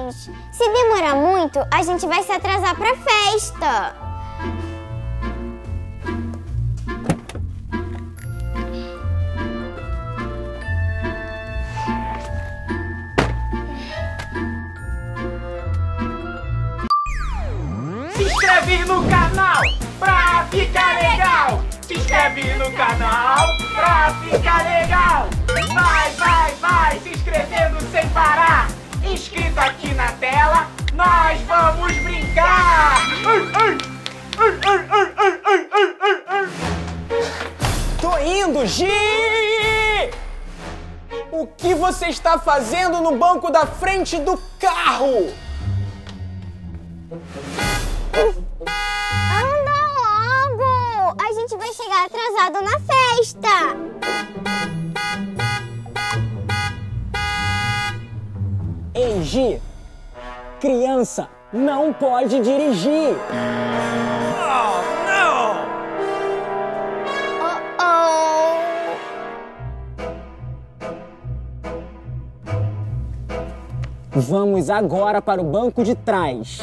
Mas se demorar muito, a gente vai se atrasar pra festa. Se inscreve no canal pra ficar legal. Se inscreve no canal pra ficar legal. Vai, vai, vai, se inscrevendo sem parar. Inscrito aqui na tela, nós vamos brincar. Tô indo, Gi! O que você está fazendo no banco da frente do carro? Anda logo! A gente vai chegar atrasado na festa. Ei, Gi! Criança não pode dirigir! Oh, não! Vamos agora para o banco de trás.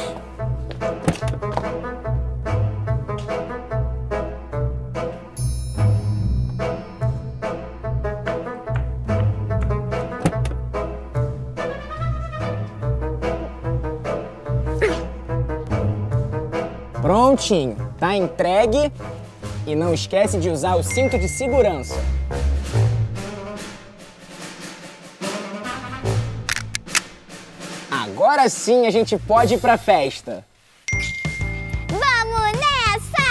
Prontinho, tá entregue. E não esquece de usar o cinto de segurança. Agora sim a gente pode ir pra festa. Vamos nessa!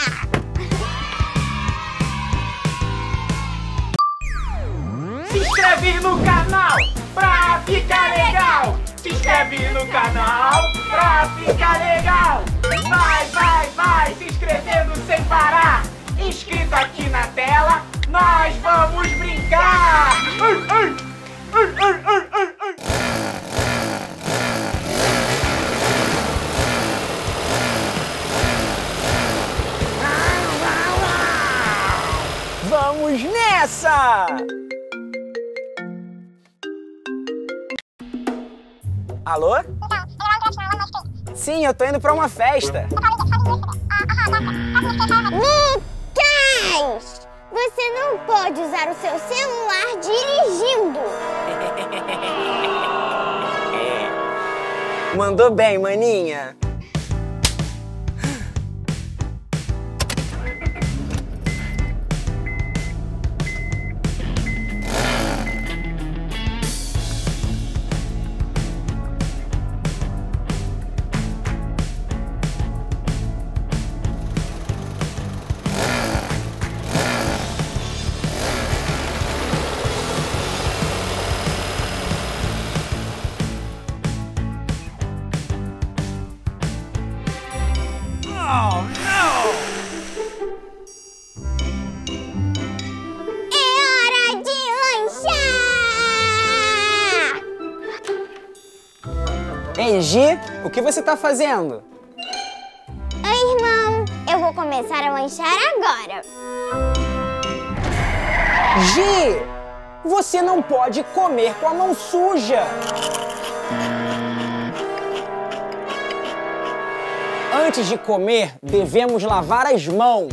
Se inscreve no canal pra ficar legal. Se inscreve no canal pra ficar legal. Vai, vai, vai, se inscrevendo sem parar. Inscrito aqui na tela, nós vamos brincar. Vamos nessa! Alô? Sim, eu tô indo pra uma festa. Lucas! Você não pode usar o seu celular dirigindo. Mandou bem, maninha. Oh, não! É hora de lanchar! Ei, Gi, o que você tá fazendo? Oi, irmão. Eu vou começar a lanchar agora. Gi, você não pode comer com a mão suja. Antes de comer, devemos lavar as mãos.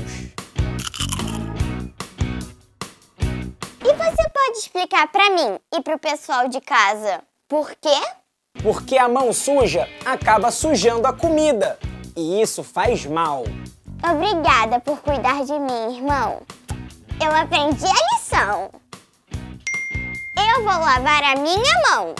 E você pode explicar pra mim e pro pessoal de casa por quê? Porque a mão suja acaba sujando a comida. E isso faz mal. Obrigada por cuidar de mim, irmão. Eu aprendi a lição. Eu vou lavar a minha mão.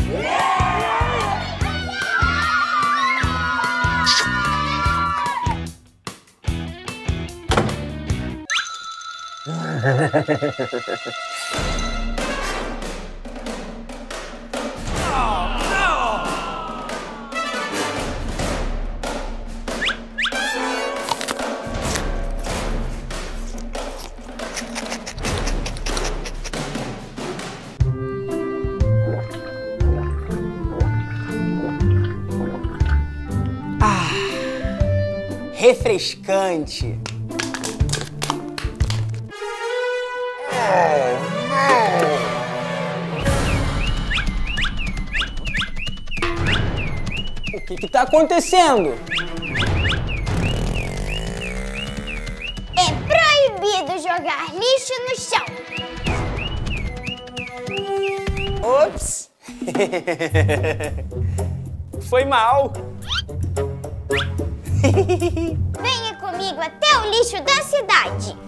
Refrescante. que tá acontecendo? É proibido jogar lixo no chão. Ops! Foi mal. Venha comigo até o lixo da cidade.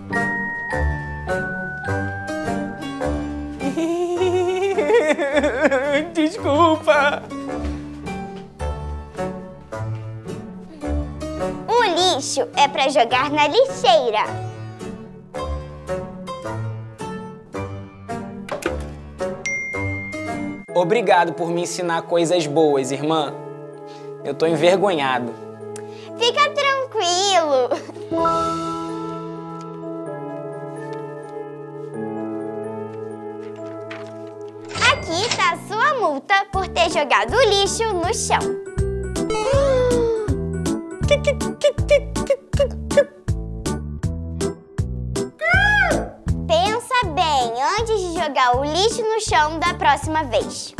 Desculpa. O lixo é para jogar na lixeira. Obrigado por me ensinar coisas boas, irmã. Eu tô envergonhado. Fica tranquilo. Aqui tá a sua multa por ter jogado o lixo no chão. Pensa bem antes de jogar o lixo no chão da próxima vez.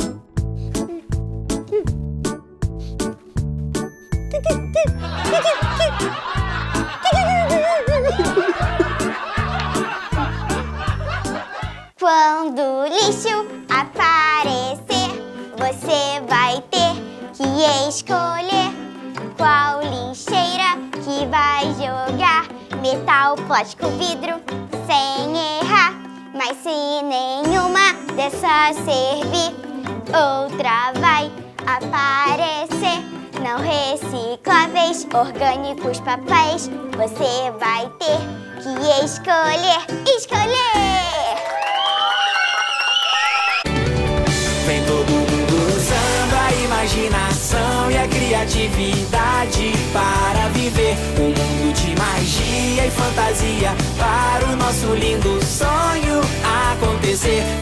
Quando o lixo aparecer, você vai ter que escolher qual lixeira que vai jogar. Metal, plástico, vidro, sem errar. Mas se nenhuma dessas servir, outra vai aparecer. Não recicláveis, orgânicos, papéis, você vai ter que escolher. Vem todo mundo usando a imaginação e a criatividade para viver um mundo de magia e fantasia para o nosso lindo sonho acontecer.